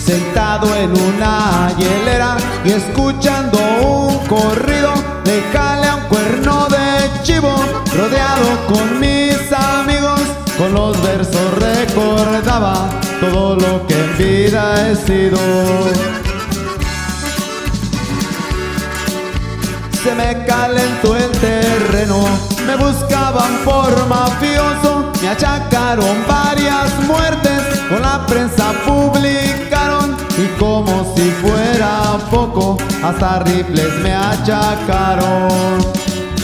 sentado en una hielera y escuchando un corrido, le jalé a un cuerno de chivo, rodeado con mis amigos. Con los versos recordaba todo lo que en vida he sido. Se me calentó el terreno, me buscaban por mafioso, me achacaron varias muertes, con la prensa publicaron, y como si fuera poco, hasta rifles me achacaron.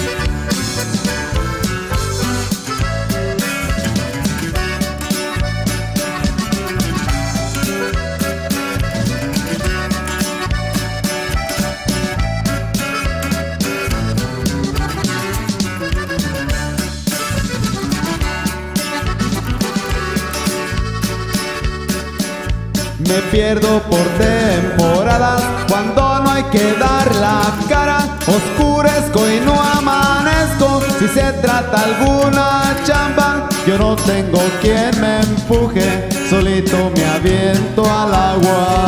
Me pierdo por temporadas cuando no hay que dar la cara, oscurezco y no amanezco. Si se trata alguna chamba, yo no tengo quien me empuje, solito me aviento al agua.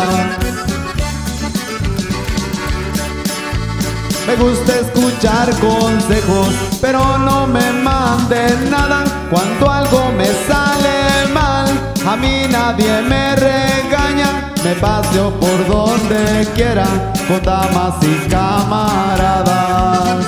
Me gusta escuchar consejos, pero no me manden nada. Cuando algo me sale mal, a mí nadie me regaña. Me paseo por donde quiera, con damas y camaradas.